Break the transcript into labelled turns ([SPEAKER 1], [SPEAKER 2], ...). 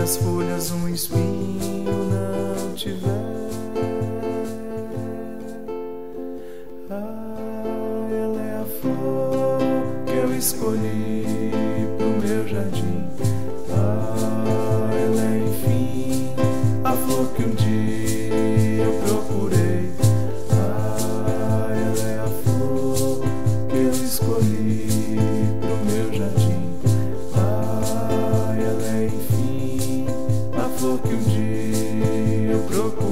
[SPEAKER 1] das folhas um espinho não tiver. Ah, ela é a flor que eu escolhi pro meu jardim. Ah, ela é enfim a flor que um dia eu procurei. Ah, ela é a flor que eu escolhi pro meu jardim. Ah, ela é enfim a flor que um dia eu procurei.